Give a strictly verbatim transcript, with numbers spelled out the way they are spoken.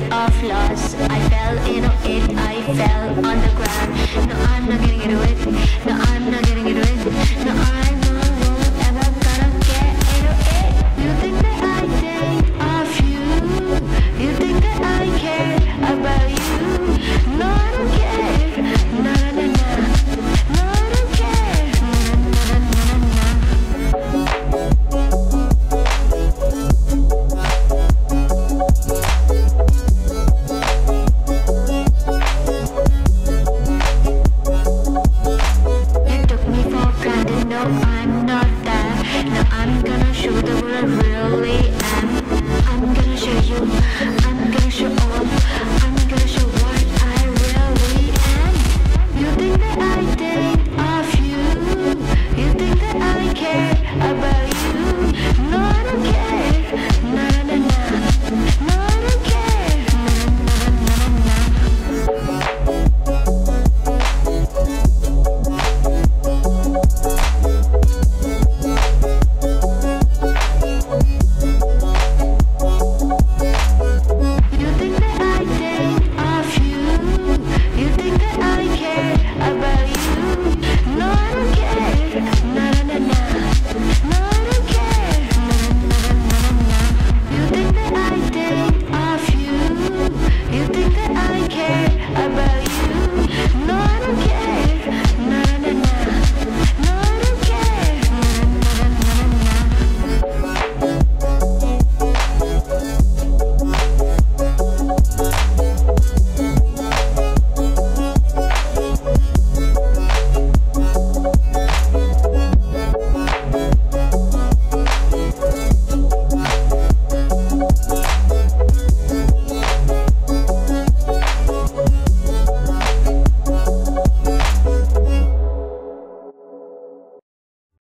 of loss. I fell into it, I fell on the ground. No, I'm not getting it away. No, I'm not getting it away. No, I won't ever gonna get into it. You think that I think of you? You think that I care?